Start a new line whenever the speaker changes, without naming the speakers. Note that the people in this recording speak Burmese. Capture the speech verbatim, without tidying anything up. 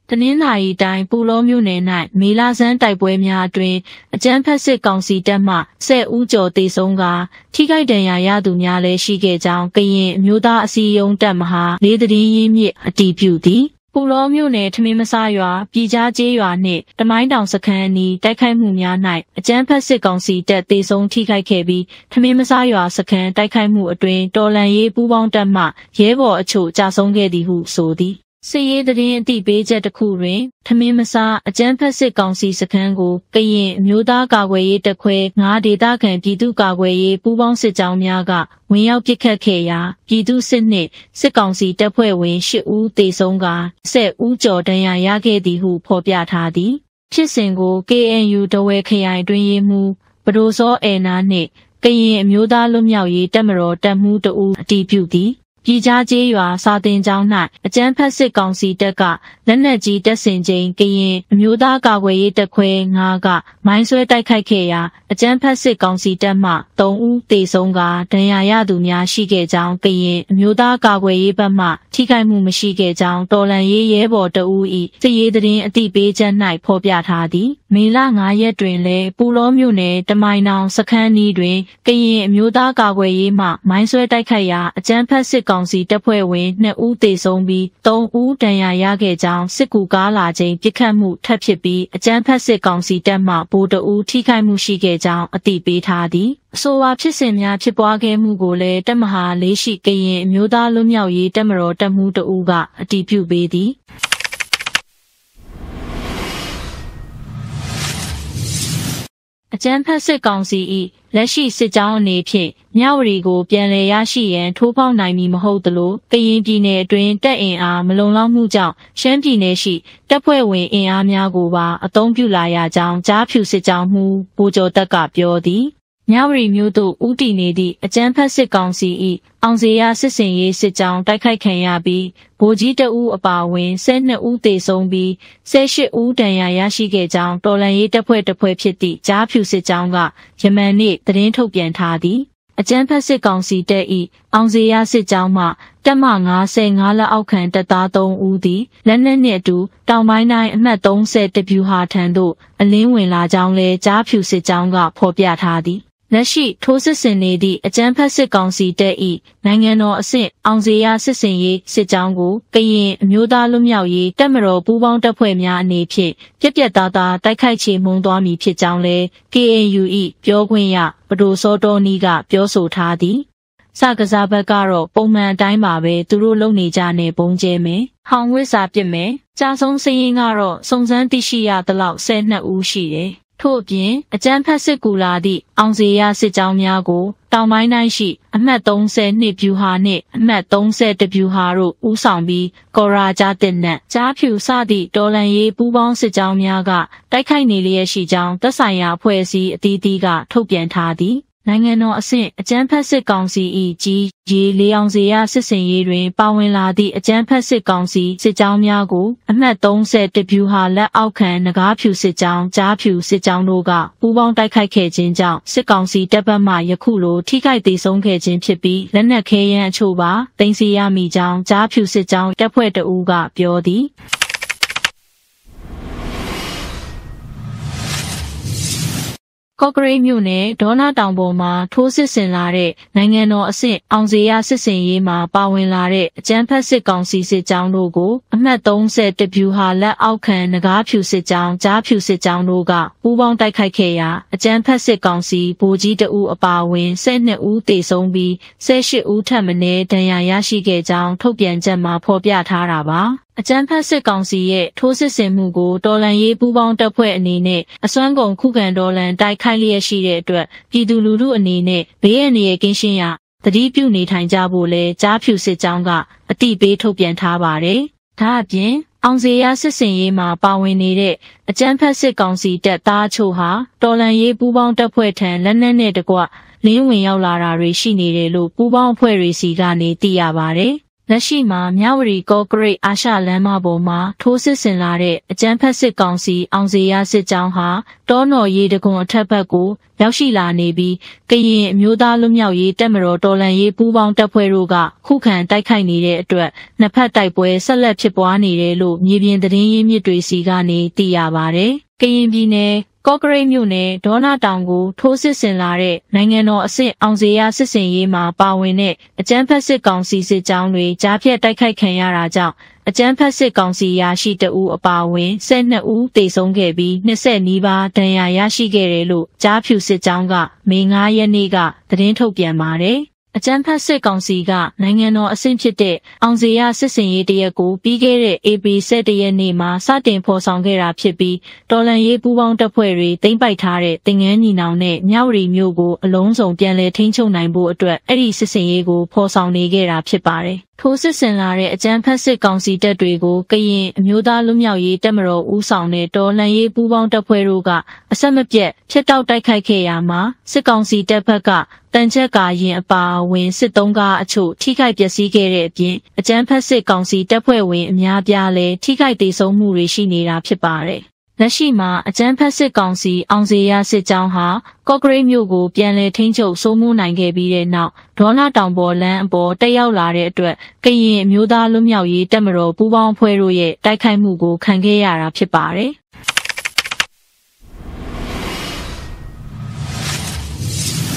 တနင်္သာရီတိုင်းပူလောမြို့နယ်၌မေလဆန်းတိုက်ပွဲများအတွင်းအကြမ်းဖက်စစ်ကောင်စီတပ်မှဆယ်ဦးကျော်သေဆုံးကာထိခိုက်ဒဏ်ရာရသူများလည်းရှိခဲ့ကြောင်းကရင်အမျိုးသားအစည်းအရုံးတပ်မဟာလေးသတင်းရင်းမြစ်အတည်ပြုသည်ပူလောမြို့နယ်ထမင်းမဆရွာပြည်ကြားကျေးရွာနှင့်တမိုင်းတောင်စခန်းအနီးတိုက်ခိုက်မှုများ၌အကြမ်းဖက်စစ်ကောင်စီတပ်သေဆုံးထိခိုက်ခဲ့ပြီးထမင်းမဆရွာစခန်းတိုက်ခိုက်မှုအတွင်းတော်လှန်ရေးပူးပေါင်းတပ်မှရဲဘော်အချို့ကြာဆုံးခဲ့သည်ဟုဆိုသည်စစ်ရေးသတင်းအသိပေးချက်တစ်ခုတွင်ထမင်းမဆအကြမ်းဖက်စစ်ကောင်စီစခန်းကိုကရင်အမျိုးသားကာကွယ်ရေးတပ်ခွဲငါးဒေသခံပြည်သူ့ကာကွယ်ရေးပူးပေါင်းစစ်ကြောင်းများကဝင်ရောက်ပစ်ခတ်ခဲ့ရာပြည်သူ့စစ်နှင့်စစ်ကောင်စီတပ်ဖွဲ့ဝင်ရှစ်ဦးသေဆုံးကာဆယ်ဦးကျော်ဒဏ်ရာရခဲ့သည်ဟုဖော်ပြထားသည်ဖြစ်စဉ်ကို ကေအန်ယူ တဝဲခရိုင်တွင်ရေးမှူးပဒိုစောအဲနာနှင့်ကရင်အမျိုးသားလွတ်မြောက်ရေးတပ်မတော်တပ်မှူးတဦးအတည်ပြုသည်ပြည်ကြားကျေးရွာစာတင်ကျောင်း၌အကြမ်းဖက်စစ်ကောင်စီတပ်ကလက်နက်ကြီးတပ်ဆင်ချိန်ကရင်အမျိုးသားကာကွယ်ရေးတပ်ခွဲငါးကမိုင်းဆွဲတိုက်ခိုက်ခဲ့ရာအကြမ်းဖက်စစ်ကောင်စီတပ်မှသုံးဦးသေဆုံးကာဒဏ်ရာရသူများရှိခဲ့ကြောင်းကရင်အမျိုးသားကာကွယ်ရေးဘက်မှထိခိုက်မှုမရှိခဲ့ကြောင်းတော်လှန်ရေးရဲဘော်တဦး၏စစ်ရေးသတင်းအသိပေးချက်၌ဖော်ပြထားသည်မေလငါးရက်တွင်လည်းပူလောမြို့နယ်တမိုင်းတောင်စခန်းနီးတွင်ကရင်အမျိုးသားကာကွယ်ရေးမှမိုင်းဆွဲတိုက်ခိုက်ရာအကြမ်းဖက်စစ်ကောင်စီတပ်ဖွဲ့ဝင်နှစ်ဦးသေဆုံးပြီးသုံးဦးဒဏ်ရာရခဲ့ကြောင်းစစ်ကူကားလာချိန်ပစ်ခတ်မှုထပ်ဖြစ်ပြီးအကြမ်းဖက်စစ်ကောင်စီတပ်မှဗိုလ်တအူးထိခိုက်မှုရှိခဲ့ကြောင်းအသိပေးထားသည်အဆိုပါဖြစ်စဉ်များဖြစ်ပွားခဲ့မှုကိုလည်းတပ်မဟာလေးရှိကရင်အမျိုးသားလွတ်မြောက်ရေးတပ်မတော်တပ်မှူးတအူးကအတည်ပြုပေးသည်အကြမ်းဖက်စစ်ကောင်စီ၏လက်ရှိစစ်ကြောင်းအနေဖြင့်မြဝတီကိုပြန်လည်ရရှိရန်ထိုးဖောက်နိုင်မည်မဟုတ်သလိုကရင်ပြည်နယ်အတွင်းတပ်အင်အားမလုံလောက်မှုကြောင့်ရှမ်းပြည်နယ်ရှိတပ်ဖွဲ့ဝင်အင်အားများကိုပါအသုံးပြုလာရကြောင်းကြားဖြူစစ်ကြောင်းမှူးဗိုလ်ကျော်တက်ကပြောသည်မြဝတီမြို့သို့ဦးတည်နေသည့်အကြမ်းဖက်စစ်ကောင်စီ၏အောင်စေရစစ်စင်ရေးစစ်ကြောင်းတိုက်ခိုက်ခံရပြီးဗိုလ်ကြီးတအူးအပါအဝင်ဆယ်နှစ်ဦးသေဆုံးပြီးဆယ်ရှစ်ဦးဒဏ်ရာရရှိခဲ့ကြောင်းတော်လှန်ရေးတပ်ဖွဲ့တစ်ဖွဲ့ဖြစ်သည့်ကြားဖြူစစ်ကြောင်းကယမန်နေ့သတင်းထုတ်ပြန်ထားသည်အကြမ်းဖက်စစ်ကောင်စီတပ်၏အောင်စေရစစ်ကြောင်းမှတပ်မငါးဆယ်ငါးလက်အောက်ခံတပ်သားသုံးဦးသည်လက်နက်နှင့်အတူတောင်ပိုင်းတိုင်းအမှတ်သုံးဆယ်တဗျူဟာထံသို့အလင်းဝင်လာကြောင်းလည်းကြားဖြူစစ်ကြောင်းကဖော်ပြထားသည်လက်ရှိထိုးစစ်ဆင်နေသည့်အကြမ်းဖက်စစ်ကောင်စီတပ်၏နိုင်ငံတော်အဆင့်အောင်စေရစစ်စင်ရေးစစ်ကြောင်းကိုကရင်အမျိုးသားလွတ်မြောက်ရေးတပ်မတော်ပူးပေါင်းတပ်ဖွဲ့များအနေဖြင့်ပြက်ပြက်သားသားတိုက်ခိုက်ချေမှုန်းသွားမည်ဖြစ်ကြောင်းလည်း ကေအန်ယူ ၏ပြောခွင့်ရပဒိုစောတောနီးကပြောဆိုထားသည်စကစားဘက်ကတော့ပုံမှန်အတိုင်းပါပဲသူတို့လုပ်နေကြနဲ့ပုံကျဲမယ်ဟောင်ဝစ်စာပြစ်မယ်ကြာဆုံးစည်ရင်ကတော့စုံစမ်းသိရှိရသလောက်ဆယ်နှစ်ဦးရှိတယ်ထို့အပြင်အကြမ်းဖက်စစ်ကူလာသည့်အောင်စေရစစ်ကြောင်းများကိုတောင်ပိုင်းတိုင်းရှိအမှတ်သုံးဆယ်နှစ်ဗျူဟာနှင့်အမှတ်သုံးဆယ်တစ်ဗျူဟာတို့ဦးဆောင်ပြီးကော်ရာကြားတင်နက်ကြားဖြူစသည့်တော်လှန်ရေးပူးပေါင်းစစ်ကြောင်းများကတိုက်ခိုက်နေလျက်ရှိကြောင်းသက်ဆိုင်ရာအဖွဲ့အစည်းအသီးသီးကထုတ်ပြန်ထားသည်နိုင်ငံတော်အဆင့်အကြမ်းဖက်စစ်ကောင်စီ၏ကြီးရေလေးအောင်စေရစစ်စင်ရေးတွင်ပါဝင်လာသည့်အကြမ်းဖက်စစ်ကောင်စီစစ်ကြောင်းများကိုအမှတ်သုံးဆယ်တစ်ဗျူဟာလက်အောက်ခံနဂါးဖြူစစ်ကြောင်းကြားဖြူစစ်ကြောင်းတို့ကပူးပေါင်းတိုက်ခိုက်ခဲ့ခြင်းကြောင့်စစ်ကောင်စီတပ်ဘက်မှယခုလိုထိခိုက်ဒေဆုံးခဲ့ခြင်းဖြစ်ပြီးလက်နက်ခဲယမ်းအချို့ပါတင်စီရမိကြောင်းကြားဖြူစစ်ကြောင်းတပ်ဖွဲ့တအူးကပြောသည်ကော့ကရိတ်မြို့နယ်ဒေါနာတောင်ပေါ်မှာထိုးစစ်ဆင်လာတဲ့နိုင်ငံတော်အဆင့်အောင်စေရစစ်စင်ရေးမှာပါဝင်လာတဲ့အကြမ်းဖက်စစ်ကောင်စီစစ်ကြောင်းတို့ကိုအမှတ်သုံးဆယ်တစ်ဗျူဟာလက်အောက်ခံနဂါးဖြူစစ်ကြောင်းကြားဖြူစစ်ကြောင်းတို့ကပူးပေါင်းတိုက်ခိုက်ခဲ့ရာအကြမ်းဖက်စစ်ကောင်စီဗိုလ်ကြီးတအူးအပါအဝင်ဆယ်နှစ်ဦးသေဆုံးပြီးဆယ်ရှစ်ဦးထပ်မံဒဏ်ရာရရှိခဲ့ကြောင်းထုတ်ပြန်ချက်မှာဖော်ပြထားတာပါအကြမ်းဖက်စစ်ကောင်စီရဲ့ထိုးစစ်ဆင်မှုကိုတော်လှန်ရေးပူးပေါင်းတပ်ဖွဲ့အနေနဲ့အစွမ်းကုန်ခုခံတော်လှန်တိုက်ခိုက်လျက်ရှိတဲ့အတွက်ပြည်သူလူထုအနေနဲ့ဘေးအန္တရာယ်ကင်းရှင်းရာသတိပြုနေထိုင်ကြဖို့လဲကြားဖြူစစ်ကြောင်းကအတိပေးထုတ်ပြန်ထားပါတယ်။ဒါအပြင်အောင်စေရစစ်စင်ရေးမှာပါဝင်နေတဲ့အကြမ်းဖက်စစ်ကောင်စီတပ်သားချို့ဟာတော်လှန်ရေးပူးပေါင်းတပ်ဖွဲ့ထံလက်နက်နဲ့တကွလင်းဝင်ရောက်လာတာတွေရှိနေတယ်လို့ပူးပေါင်းအဖွဲ့တွေစီကနေသိရပါတယ်။လက်ရှိမှာမြဝတီကော့ကရိတ်အာရှလမ်းမပေါ်မှာထိုးစစ်ဆင်လာတဲ့အကြမ်းဖက်စစ်ကောင်စီအောင်စေရစစ်ကြောင်းဟာတောနော်ရေတကွန်အထက်ဘက်ကိုရောက်ရှိလာနေပြီးကရင်အမျိုးသားလွတ်မြောက်ရေးတပ်မတော်တော်လှန်ရေးပူးပေါင်းတပ်ဖွဲ့တို့ကခုခံတိုက်ခိုက်နေတဲ့အတွက်နှစ်ဖက်တိုက်ပွဲဆက်လက်ဖြစ်ပွားနေတယ်လို့မြေပြင်သတင်းရင်းမြစ်တွေစီကနေသိရပါတယ်။ကရင်ပြည်နယ်ကော့ကရိတ်မြို့နယ်ဒေါနာတောင်ကိုထိုးစစ်ဆင်လာတဲ့နိုင်ငံတော်အဆင့်အောင်စေရစစ်စင်ရေးမှာပါဝင်တဲ့အကြမ်းဖက်စစ်ကောင်စီစစ်ကြောင်းတွေကြားဖြတ်တိုက်ခိုက်ခံရတာကြောင့်အကြမ်းဖက်စစ်ကောင်စီရာရှိတအူအပါအဝင်၁၂ဦးသေဆုံးခဲ့ပြီး၂၀နီးပါးဒဏ်ရာရရှိခဲ့တယ်လို့ကြားဖြူစစ်ကြောင်းကမေ၅ရက်နေ့ကသတင်းထုတ်ပြန်ပါတယ်။အကြမ်းဖက်စစ်ကောင်စီကနိုင်ငံတော်အဆင့်ဖြစ်တဲ့အောင်စေရစစ်စင်ရေးတရက်ကိုပြီးခဲ့တဲ့ဧပြီ၁၁ရက်နေ့မှာစတင်ဖော်ဆောင်ခဲ့တာဖြစ်ပြီးတော်လှန်ရေးပူးပေါင်းတပ်ဖွဲ့တွေသိမ်းပိုက်ထားတဲ့တင်ငန်းညီနောင်နဲ့မြဝတီမြို့ကိုအလုံးစုံပြန်လည်ထိန်းချုပ်နိုင်ဖို့အတွက်အဲ့ဒီစစ်စင်ရေးကိုဖော်ဆောင်နေခဲ့တာဖြစ်ပါတယ်။ထိုးစစ်ဆင်လာတဲ့အကြမ်းဖက်စစ်ကောင်စီတပ်တွေကိုကရင်အမျိုးသားလွတ်မြောက်ရေးတပ်မတော်ဦးဆောင်တဲ့တော်လှန်ရေးပူးပေါင်းတပ်ဖွဲ့တို့ကအဆက်မပြတ်ဖျက်တောက်တိုက်ခိုက်ခဲ့ရမှာစစ်ကောင်စီတပ်ဘက်ကတန်ချက်ကာရင်အပါအဝင်စစ်သုံးကားအချို့ထိခိုက်ပျက်စီးခဲ့တဲ့အပြင်အကြမ်းဖက်စစ်ကောင်စီတပ်ဖွဲ့ဝင်အများပြားလည်းထိခိုက်ဒေဆုံးမှုတွေရှိနေတာဖြစ်ပါတယ်။လက်ရှိမှာအကြမ်းဖက်စစ်ကောင်စီအောင်စေရစစ်ကြောင်းဟာကော့ကရိတ်မြို့ကိုပြန်လည်ထိန်းချုပ်စိုးမိုးနိုင်ခဲ့ပြီးတဲ့နောက်ဒေါနာတောင်ပေါ်လမ်းအပေါ်တက်ရောက်လာတဲ့အတွက်ကရင်အမျိုးသားလွတ်မြောက်ရေးတပ်မတော်ပူးပေါင်းအဖွဲ့တို့ရဲ့တိုက်ခိုက်မှုကိုခံခဲ့ရတာဖြစ်ပါတယ်။